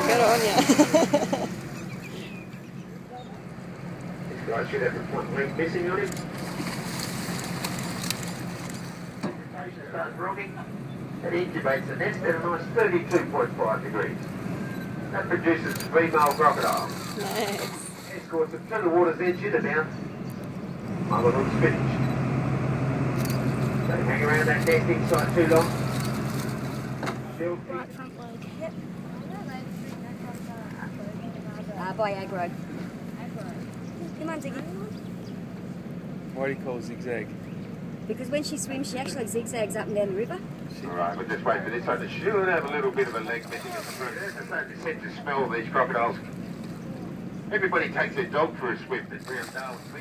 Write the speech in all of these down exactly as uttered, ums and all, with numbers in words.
Good on ya. This guy should have the front leg missing on him. Vegetation starts rocking. It incubates the nest at a nice thirty-two point five degrees. That produces female crocodiles. Nice. Escorts them to the water's edge in about motherhood's finished. Don't hang around that nesting site too long. Right front leg. Yep. Uh, by aggro. Come on, Ziggy. Why do you call zigzag? Because when she swims, she actually zigzags up and down the river. Alright, we'll just wait for this one. It should have a little bit of a leg missing at the front. There's no sense of smell of these crocodiles. Everybody takes their dog for a swim at round Darwin Beach.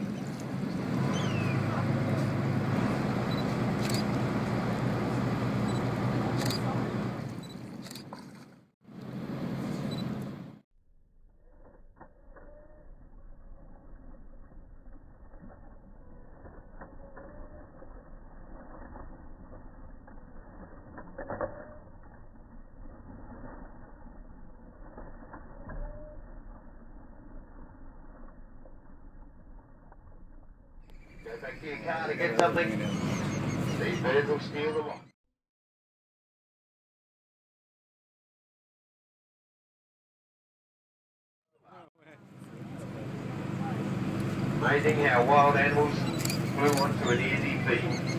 Go back to your car to get something. These birds will steal the lot. Amazing how wild animals flew onto an easy feed.